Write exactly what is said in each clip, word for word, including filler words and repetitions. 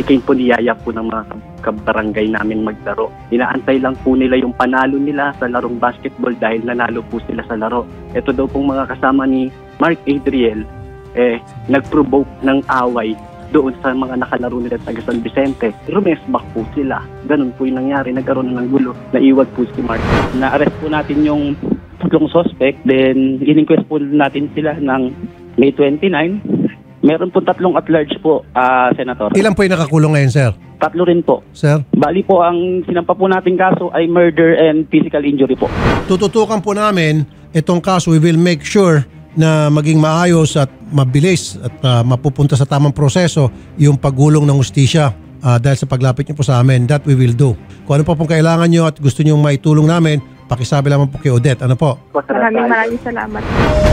Ikain po niyaya po ng mga kabarangay namin maglaro. Inaantay lang po nila yung panalo nila sa larong basketball dahil nanalo po sila sa laro. Ito daw pong mga kasama ni Mark Adriel, eh, nag-provoke ng away doon sa mga nakalaro nila sa San Vicente. Rumesbak po sila. Ganun po yung nangyari. Nagkaroon ng gulo. Naiwag po si Mark. Na-arrest po natin yung tatlong suspect. Then, in-inquest po natin sila ng May twenty-nine. Meron po tatlong at large po, uh, Senator. Ilan po yung nakakulong ngayon, sir? Tatlo rin po. Sir? Bali po, ang sinampa po nating kaso ay murder and physical injury po. Tututukan po namin itong kaso. We will make sure na maging maayos at mabilis at uh, mapupunta sa tamang proseso yung paggulong ng hustisya uh, dahil sa paglapit niyo po sa amin. That we will do. Kung ano pa pong kailangan niyo at gusto niyo maitulong namin, pakisabi lamang po kay Odette. Ano po? Maraming maraming salamat.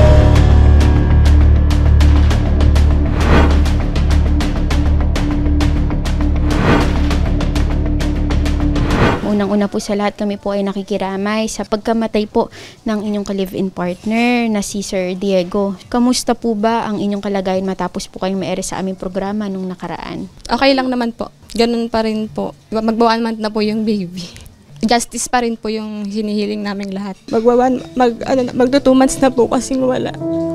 Unang-una po sa lahat, kami po ay nakikiramay sa pagkamatay po ng inyong ka-live-in partner na si Sir Diego. Kamusta po ba ang inyong kalagayan matapos po kayong maere sa aming programa nung nakaraan? Okay lang naman po. Ganun pa rin po. Mag-one month na po yung baby. Justice pa rin po yung hinihiling naming lahat. Mag-one, mag, ano, magto two months na po kasing wala.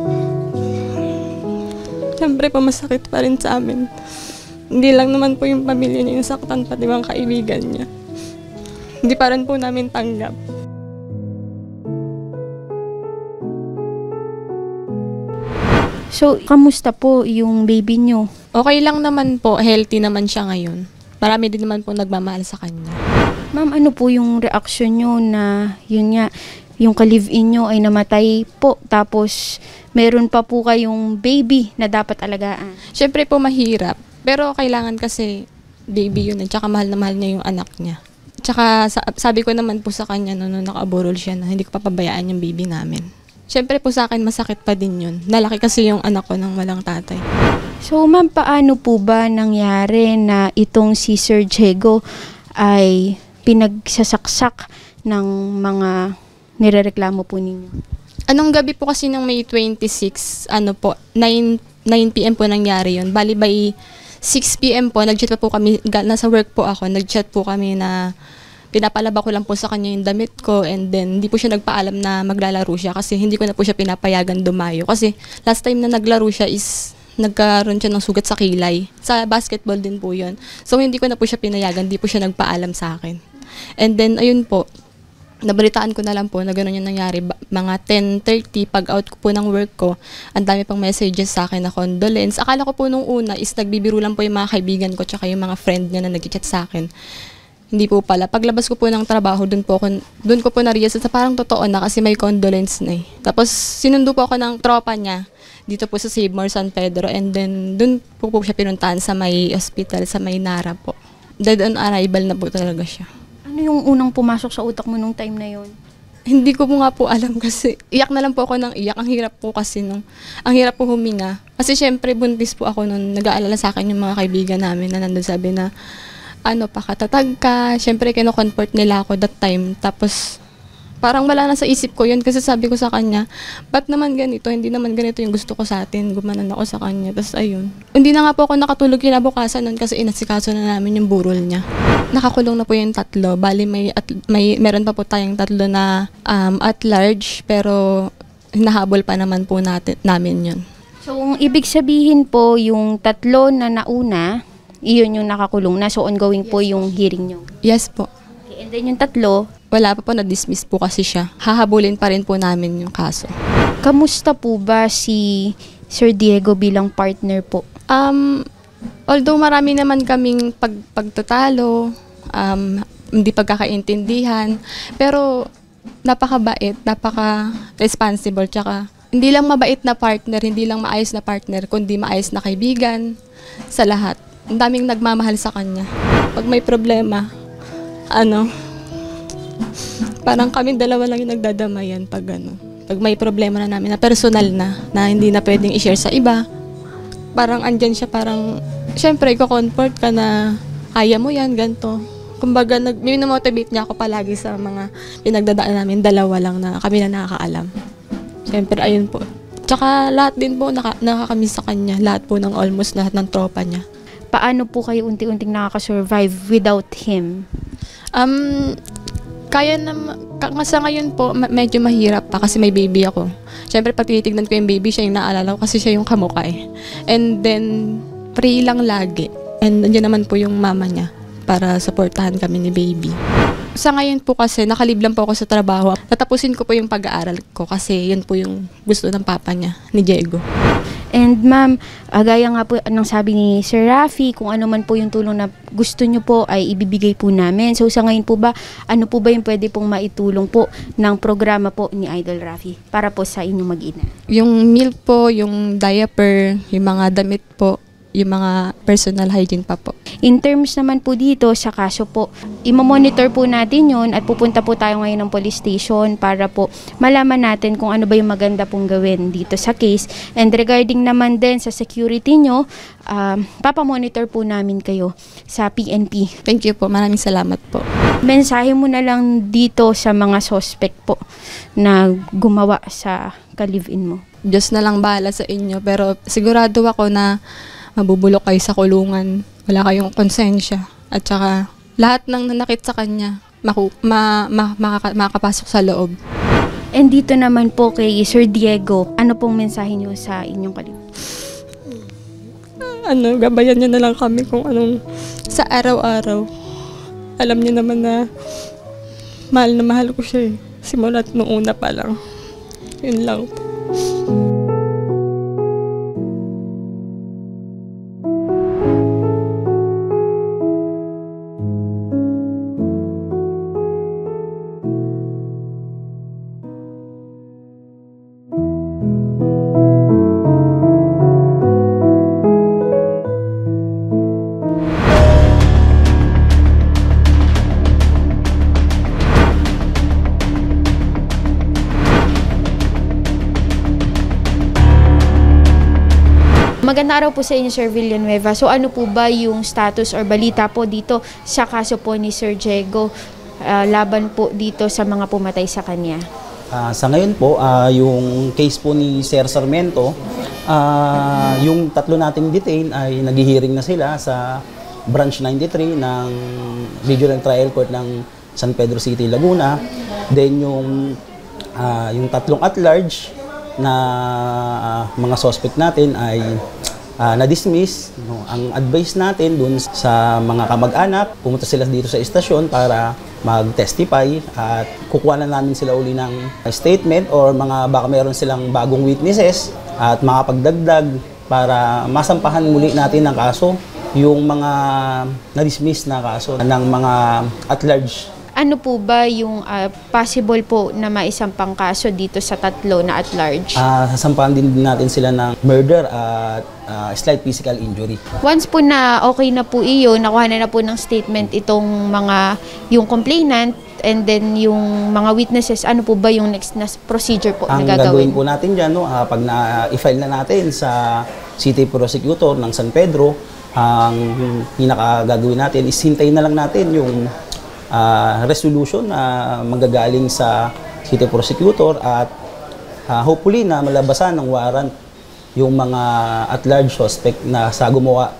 Siyempre po masakit pa rin sa amin. Hindi lang naman po yung pamilya niya yung saktan, pati mga kaibigan niya. Hindi pa rin po namin tanggap. So, kamusta po yung baby nyo? Okay lang naman po. Healthy naman siya ngayon. Marami din naman po nagmamahal sa kanya. Ma'am, ano po yung reaksyon nyo na yun nga, yung ka-live-in nyo ay namatay po tapos meron pa po kayong baby na dapat alagaan? Siyempre po mahirap. Pero kailangan kasi baby yun at saka mahal na mahal niya yung anak niya. Tsaka sabi ko naman po sa kanya no, nung naka-aborol siya na hindi ko papabayaan yung baby namin. Siyempre po sa akin masakit pa din yun. Nalaki kasi yung anak ko ng walang tatay. So ma'am, paano po ba nangyari na itong si Sir Diego ay pinagsasaksak ng mga nirereklamo po ninyo? Anong gabi po kasi ng May twenty-six, ano po, nine p m po nangyari yun. Bali by six p m po, nag-chat pa po kami, nasa work po ako, nag-chat po kami na pinapalaba ko lang po sa kanya yung damit ko and then hindi po siya nagpaalam na maglalaro siya kasi hindi ko na po siya pinapayagan dumayo. Kasi last time na naglaro siya is nagkaroon siya ng sugat sa kilay. Sa basketball din po yun. So hindi ko na po siya pinayagan, hindi po siya nagpaalam sa akin. And then ayun po, nabalitaan ko na lang po na gano'n yung nangyari. Mga ten thirty, pag out ko po ng work ko, ang dami pang messages sa akin na condolence. Akala ko po nung una is nagbibiro lang po yung mga kaibigan ko tsaka yung mga friend niya na nag-chat sa akin. Hindi po pala. Paglabas ko po ng trabaho, dun po ako, dun ko po na-realize sa parang totoo na kasi may condolence na eh. Tapos sinundo po ako ng tropa niya dito po sa Save More San Pedro and then dun po po siya pinuntahan sa may hospital, sa may Nara po. Dead on arrival na po talaga siya. Ano yung unang pumasok sa utak mo nung time na yun? Hindi ko po nga po alam kasi iyak na lang po ako ng iyak. Ang hirap po kasi nung, ang hirap po huminga. Kasi syempre buntis po ako nung nag-aalala sa akin yung mga kaibigan namin na nandun sabi na ano, pakatatag ka. Syempre kino-comfort nila ako that time. Tapos parang wala na sa isip ko yun kasi sabi ko sa kanya, ba't naman ganito? Hindi naman ganito yung gusto ko sa atin. Gumanan ako sa kanya. Tapos ayun. Hindi na nga po ako nakatulog kinabukasan nun kasi inasikaso na namin yung burol niya. Nakakulong na po yung tatlo. Bali may, at, may meron pa po tayong tatlo na um, at large pero hinahabol pa naman po natin, namin yun. So, ang ibig sabihin po, yung tatlo na nauna, iyon yung nakakulong na. So, ongoing po yung hearing nyo. Yes po. Okay, and then yung tatlo, wala pa po, na-dismiss po kasi siya. Hahabulin pa rin po namin yung kaso. Kamusta po ba si Sir Diego bilang partner po? Um, although marami naman kaming pag, pagtatalo, um, hindi pagkakaintindihan, pero napakabait, napaka-responsible, tsaka hindi lang mabait na partner, hindi lang maayos na partner, kundi maayos na kaibigan sa lahat. Ang daming nagmamahal sa kanya. Pag may problema, ano, parang kami dalawa lang yung nagdadamayan pag ano. Pag may problema na namin na personal na, na hindi na pwedeng i-share sa iba, parang andyan siya, parang, syempre, i-comfort ka na, kaya mo yan, ganito. Kumbaga, nag, minomotivate niya ako palagi sa mga pinagdadaan namin, dalawa lang na kami na nakakaalam. Syempre, ayun po. Tsaka lahat din po naka, nakakamiss sa kanya, lahat po ng almost lahat ng tropa niya. paano po kayo unti-unting nakaka-survive without him? Um, kaya na, sa ngayon po, ma- medyo mahirap pa kasi may baby ako. Siyempre, pag tinitignan ko yung baby, siya yung naalala ko kasi siya yung kamukha eh. And then, free lang lagi. And nandiyan naman po yung mama niya para supportahan kami ni baby. Sa ngayon po kasi, nakalib lang po ako sa trabaho. Tatapusin ko po yung pag-aaral ko kasi yun po yung gusto ng papa niya, ni Diego. And ma'am, uh, gaya nga po ng sabi ni Sir Rafi, kung ano man po yung tulong na gusto nyo po ay ibibigay po namin. So sa ngayon po ba, ano po ba yung pwede pong maitulong po ng programa po ni Idol Rafi para po sa inyong mag-ina? Yung meal po, yung diaper, yung mga damit po, yung mga personal hygiene pa po. In terms naman po dito sa kaso po, imamonitor po natin yun at pupunta po tayo ngayon ng police station para po malaman natin kung ano ba yung maganda pong gawin dito sa case. And regarding naman din sa security nyo, um, papamonitor po namin kayo sa P N P. Thank you po. Maraming salamat po. Mensahe mo na lang dito sa mga suspect po na gumawa sa ka-live-in mo. Diyos na lang bahala sa inyo, pero sigurado ako na mabubulok kayo sa kulungan, wala kayong konsensya, at saka lahat ng nanakit sa kanya maku- ma- ma- makaka- makakapasok sa loob. And dito naman po kay Sir Diego, ano pong mensahe niyo sa inyong kalib? Ano, gabayan niyo na lang kami kung anong sa araw-araw. Alam niyo naman na mahal na mahal ko siya eh. Simulat nung una pa lang. Yun lang po. Magandang araw po sa inyo, Sir Villanueva. So ano po ba yung status or balita po dito sa kaso po ni Sir Diego uh, laban po dito sa mga pumatay sa kanya? Uh, sa ngayon po, uh, yung case po ni Sir Sarmiento, uh, yung tatlo nating detain ay naghihiring na sila sa Branch ninety-three ng Regional Trial Court ng San Pedro City, Laguna. Then yung, uh, yung tatlong at-large na uh, mga suspect natin ay uh, na-dismiss. No? Ang advice natin dun sa mga kamag-anak, pumunta sila dito sa istasyon para mag-testify at kukuha na namin sila uli ng statement or mga baka meron silang bagong witnesses at makapagdagdag para masampahan muli natin ng kaso yung mga na-dismiss na kaso ng mga at-large. Ano po ba yung uh, possible po na maisampang kaso dito sa tatlo na at large? Uh, sasampahan din natin sila ng murder at uh, slight physical injury. Once po na okay na po iyo, nakuha na na po ng statement itong mga, yung complainant and then yung mga witnesses, ano po ba yung next na procedure po Ang na gagawin? Ang gagawin po natin dyan, no, uh, pag na-i-file na natin sa City Prosecutor ng San Pedro, ang pinaka gagawin natin is hintayin na lang natin yung Uh, resolution na uh, manggagaling sa City Prosecutor at uh, hopefully na malabasan ng warrant yung mga at-large suspect na sa gumawa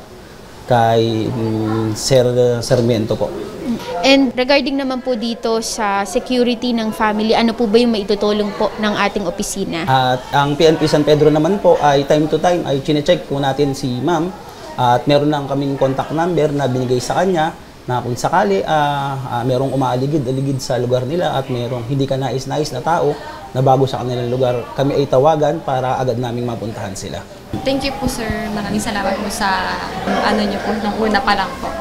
kay um, Sir Sarmiento po. And regarding naman po dito sa security ng family, ano po ba yung maitutulong po ng ating opisina? At ang P N P San Pedro naman po ay time to time ay chine-check po natin si ma'am at meron lang kaming contact number na binigay sa kanya na kung sakali uh, uh, merong umaaligid-aligid sa lugar nila at merong hindi ka nais-nais na tao na bago sa kanilang lugar, kami ay tawagan para agad naming mapuntahan sila. Thank you po, sir. Maraming salamat po sa ano niyo po, nung una pa lang po.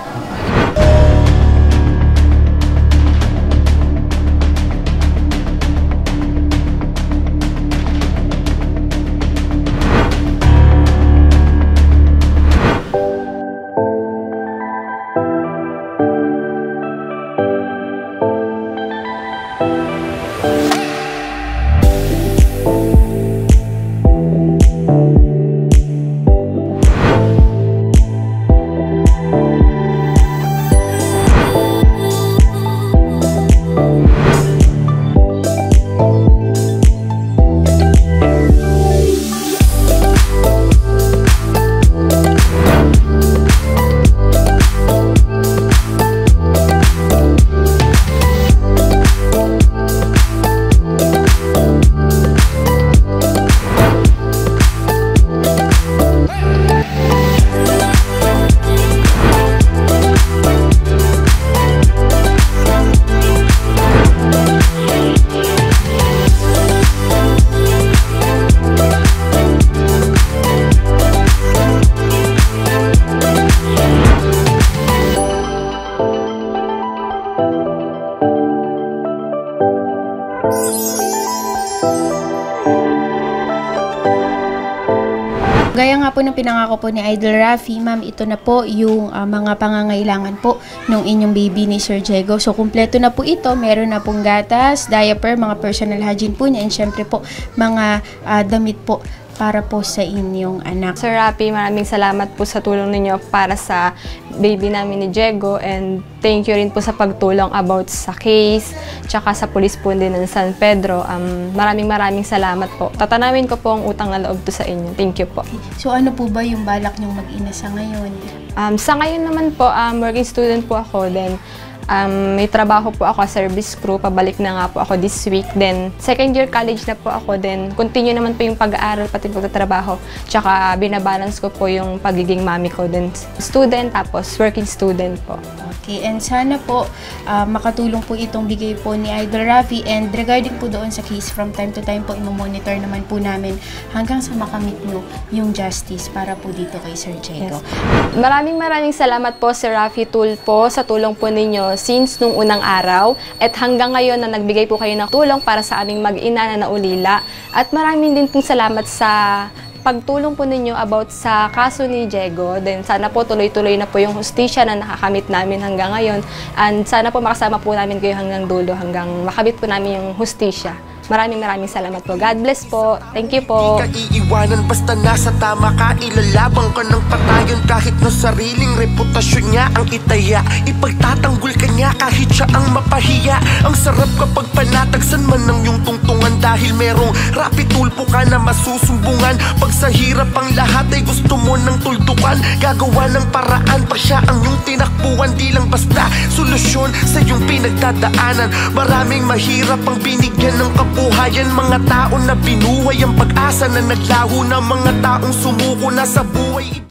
po ng pinangako po ni Idol Raffy, ma'am, ito na po yung uh, mga pangangailangan po ng inyong baby ni Sir Diego. So, kumpleto na po ito. Meron na pong gatas, diaper, mga personal hygiene po niya, and syempre po, mga uh, damit po para po sa inyong anak. Sir Raffy, maraming salamat po sa tulong ninyo para sa baby namin ni Diego, and thank you rin po sa pagtulong about sa case, tsaka sa police po din ng San Pedro. Um, maraming maraming salamat po. Tatanawin ko po ang utang na loob to sa inyo. Thank you po. So ano po ba yung balak niyong mag-ina sa ngayon? Um, sa ngayon naman po, um, working student po ako. Then, Um, may trabaho po ako sa service crew, pabalik na nga po ako this week. Then, second year college na po ako. Then, continue naman po yung pag-aaral, pati pagtatrabaho. Tsaka, binabalance ko po yung pagiging mami ko. Then, student, tapos working student po. Okay, and sana po uh, makatulong po itong bigay po ni Idol Raffy, and regarding po doon sa case, from time to time po imo-monitor naman po namin hanggang sa makamit nyo yung justice para po dito kay Sir Diego. Yes. Maraming maraming salamat po Sir Raffy Tul po sa tulong po ninyo since nung unang araw, at hanggang ngayon na nagbigay po kayo ng tulong para sa aming mag-ina na naulila. At maraming din pong salamat sa pagtulong po ninyo about sa kaso ni Diego. Then sana po tuloy-tuloy na po yung hustisya na nakakamit namin hanggang ngayon. And sana po makasama po namin kayo hanggang dulo, hanggang makamit po namin yung hustisya. Maraming maraming salamat po. God bless po. Thank you po. Di ka iiwanan basta nasa tama ka. Ilalabang ka ng patayon kahit na sariling reputasyon niya ang itaya. Ipagtatanggol ka niya kahit siya ang mapahiya. Ang sarap kapag panatagsan man ng iyong tungtungan, dahil merong rapid tulpo ka na masusumbungan. Pag sa hirap ang lahat ay gusto mo ng tuldukan, gagawa ng paraan pa siya ang iyong tinakbuhan. Di lang basta solusyon sa iyong pinagdadaanan. Maraming mahirap ang binigyan ng kabuhayan. Mga tao na binuhay ang pag-asa na naglaho na, mga taong sumuko na sa buhay.